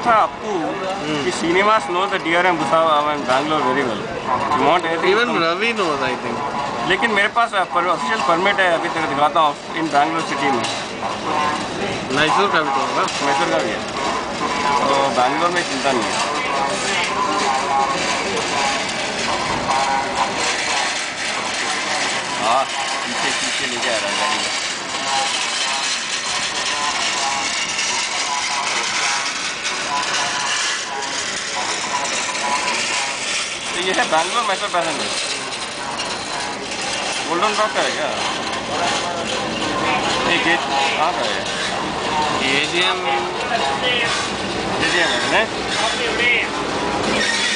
था आपको कि cinemas know the DRM Bhusavalpur Bangalore very well. You want anything? Even Ravi knows, I think. लेकिन मेरे पास official permit है, अभी तक दिखाता हूँ इन बैंगलोर सिटी में। मैसूर का भी तो होगा। मैसूर का भी है, तो बैंगलोर में चिंता नहीं है। हाँ, पीछे पीछे लेके आ रहा है गाड़ी में। तो ये है Bangalore Mysore passenger. Golden drop का है क्या? ये गेट कहाँ का है? AGM है